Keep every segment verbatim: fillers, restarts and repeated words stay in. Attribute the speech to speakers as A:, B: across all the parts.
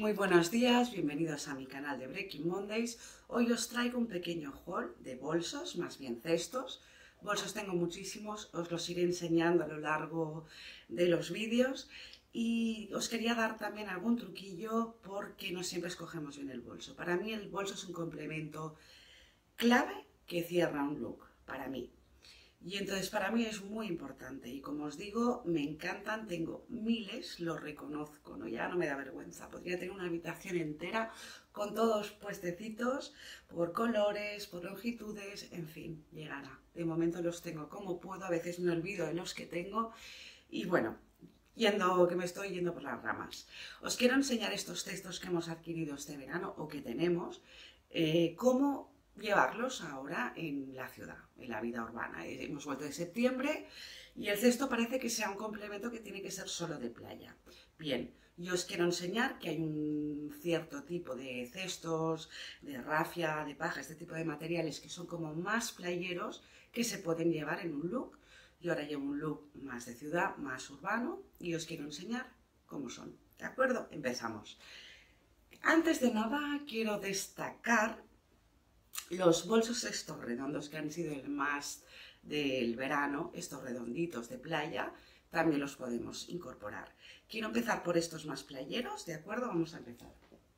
A: Muy buenos días, bienvenidos a mi canal de Breaking Mondays. Hoy os traigo un pequeño haul de bolsos, más bien cestos. Bolsos tengo muchísimos, os los iré enseñando a lo largo de los vídeos. Y os quería dar también algún truquillo porque no siempre escogemos bien el bolso. Para mí el bolso es un complemento clave que cierra un look, para mí. Y entonces para mí es muy importante y como os digo, me encantan, tengo miles, los reconozco, ¿no? Ya no me da vergüenza, podría tener una habitación entera con todos puestecitos por colores, por longitudes, en fin, llegará. De momento los tengo como puedo, a veces me olvido de los que tengo y bueno, yendo, que me estoy yendo por las ramas. Os quiero enseñar estos cestos que hemos adquirido este verano o que tenemos, eh, cómo llevarlos ahora en la ciudad, en la vida urbana. Hemos vuelto de septiembre y el cesto parece que sea un complemento que tiene que ser solo de playa. Bien, yo os quiero enseñar que hay un cierto tipo de cestos, de rafia, de paja, este tipo de materiales que son como más playeros que se pueden llevar en un look. Yo ahora llevo un look más de ciudad, más urbano y os quiero enseñar cómo son. ¿De acuerdo? Empezamos. Antes de nada quiero destacar los bolsos estos redondos que han sido el más del verano, estos redonditos de playa, también los podemos incorporar. Quiero empezar por estos más playeros, ¿de acuerdo? Vamos a empezar.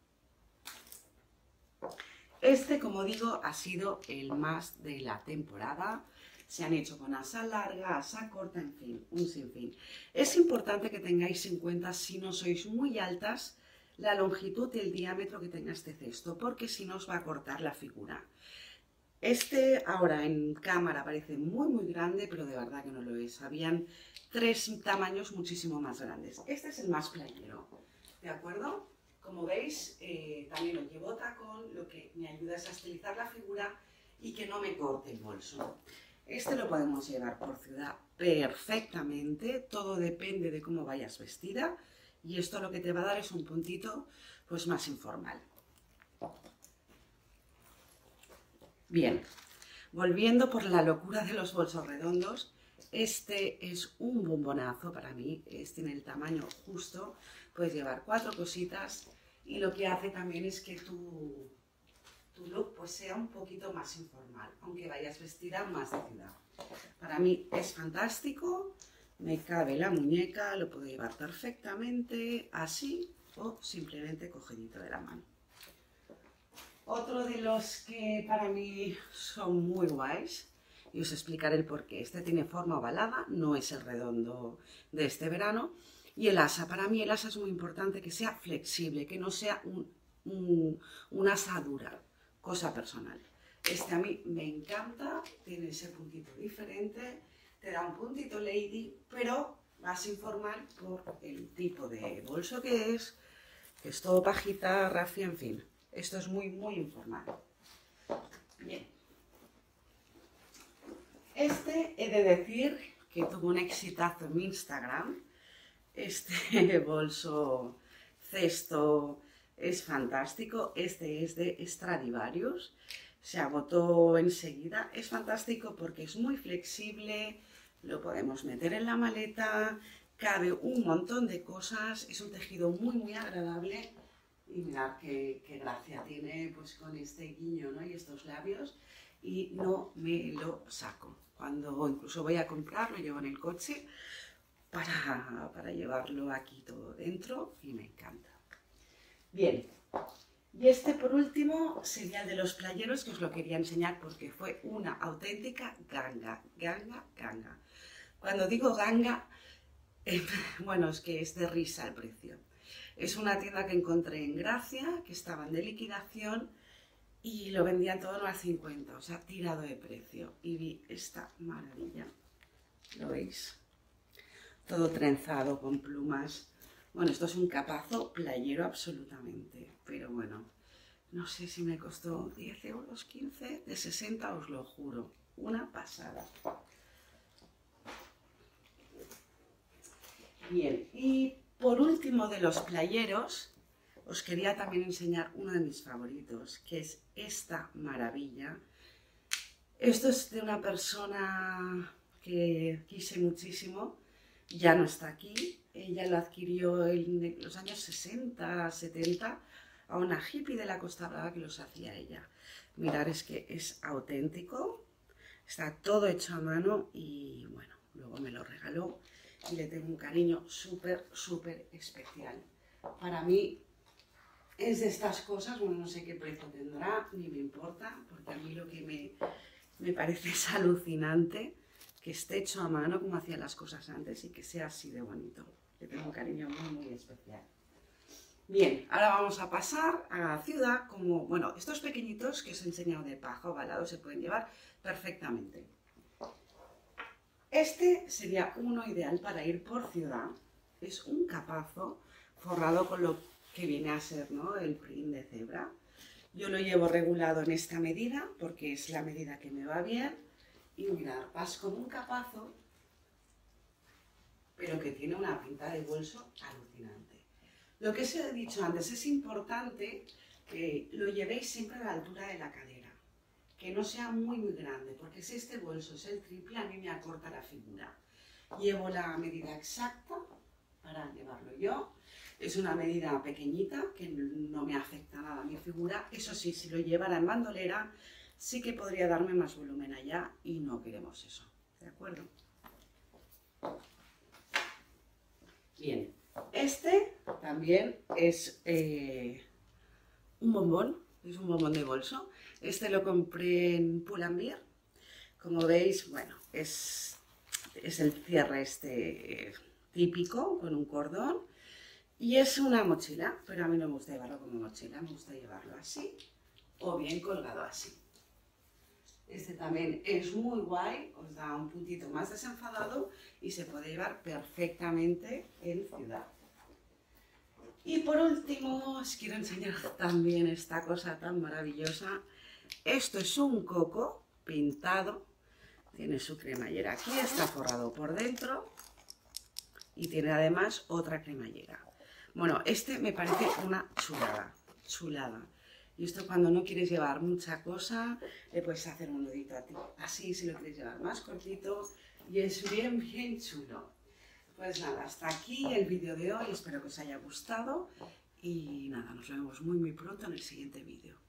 A: Este, como digo, ha sido el más de la temporada. Se han hecho con asa larga, asa corta, en fin, un sinfín. Es importante que tengáis en cuenta, si no sois muy altas, la longitud y el diámetro que tenga este cesto, porque si no os va a cortar la figura. Este ahora en cámara parece muy muy grande, pero de verdad que no lo es. Habían tres tamaños muchísimo más grandes. Este es el más playero, ¿de acuerdo? Como veis, eh, también lo llevo tacón, lo que me ayuda es a estilizar la figura y que no me corte el bolso. Este lo podemos llevar por ciudad perfectamente, todo depende de cómo vayas vestida. Y esto lo que te va a dar es un puntito pues más informal. Bien, volviendo por la locura de los bolsos redondos, este es un bombonazo para mí, es, tiene el tamaño justo, puedes llevar cuatro cositas y lo que hace también es que tu, tu look pues sea un poquito más informal, aunque vayas vestida más de ciudad. Para mí es fantástico. Me cabe la muñeca, lo puedo llevar perfectamente así o simplemente cogidito de la mano. Otro de los que para mí son muy guays, y os explicaré el porqué. Este tiene forma ovalada, no es el redondo de este verano. Y el asa, para mí el asa es muy importante que sea flexible, que no sea un, un, una asadura, cosa personal. Este a mí me encanta, tiene ese puntito diferente. Te da un puntito lady, pero más informal por el tipo de bolso que es, que es todo pajita, rafia, en fin. Esto es muy, muy informal. Bien. Este he de decir que tuvo un exitazo en mi Instagram. Este bolso cesto es fantástico. Este es de Stradivarius. Se agotó enseguida. Es fantástico porque es muy flexible. Lo podemos meter en la maleta, cabe un montón de cosas, es un tejido muy muy agradable y mirad qué, qué gracia tiene pues con este guiño, ¿no? Y estos labios y no me lo saco. Cuando incluso voy a comprar lo llevo en el coche para, para llevarlo aquí todo dentro y me encanta. Bien, y este por último sería el de los playeros que os lo quería enseñar porque fue una auténtica ganga, ganga, ganga. Cuando digo ganga, eh, bueno, es que es de risa el precio. Es una tienda que encontré en Gracia, que estaban de liquidación y lo vendían todo en uno a cincuenta, o sea, tirado de precio. Y vi esta maravilla, ¿lo veis? Todo trenzado con plumas. Bueno, esto es un capazo playero absolutamente, pero bueno, no sé si me costó diez euros, quince, de sesenta os lo juro, una pasada. Bien, y por último de los playeros, os quería también enseñar uno de mis favoritos, que es esta maravilla. Esto es de una persona que quise muchísimo, ya no está aquí, Ella lo adquirió en los años sesenta, setenta, a una hippie de la Costa Brava que los hacía ella. Mirad, es que es auténtico, está todo hecho a mano y bueno, luego me lo regaló y le tengo un cariño súper, súper especial. Para mí es de estas cosas, bueno, no sé qué precio tendrá, ni me importa, porque a mí lo que me, me parece es alucinante que esté hecho a mano como hacían las cosas antes y que sea así de bonito. Le tengo un cariño muy, muy especial. Bien, ahora vamos a pasar a la ciudad. Como, bueno, estos pequeñitos que os he enseñado de paja ovalado se pueden llevar perfectamente. Este sería uno ideal para ir por ciudad. Es un capazo forrado con lo que viene a ser, ¿no?, el print de cebra. Yo lo llevo regulado en esta medida porque es la medida que me va bien. Y mirad, vas con un capazo, pero que tiene una pinta de bolso alucinante. Lo que os he dicho antes, es importante que lo llevéis siempre a la altura de la cadera, que no sea muy muy grande, porque si este bolso es el triple, a mí me acorta la figura. Llevo la medida exacta para llevarlo yo, es una medida pequeñita que no me afecta nada a mi figura. Eso sí, si lo llevara en bandolera, sí que podría darme más volumen allá y no queremos eso, ¿de acuerdo? Bien, este también es eh, un bombón, es un bombón de bolso. Este lo compré en Pull&Bear. Como veis, bueno, es, es el cierre este típico con un cordón y es una mochila, pero a mí no me gusta llevarlo como mochila, me gusta llevarlo así o bien colgado así. Este también es muy guay, os da un puntito más desenfadado y se puede llevar perfectamente en ciudad. Y por último os quiero enseñar también esta cosa tan maravillosa. Esto es un coco pintado, tiene su cremallera aquí, está forrado por dentro y tiene además otra cremallera. Bueno, este me parece una chulada, chulada. Y esto cuando no quieres llevar mucha cosa, le puedes hacer un nudito así si lo quieres llevar más cortito y es bien, bien chulo. Pues nada, hasta aquí el vídeo de hoy, espero que os haya gustado y nada, nos vemos muy muy pronto en el siguiente vídeo.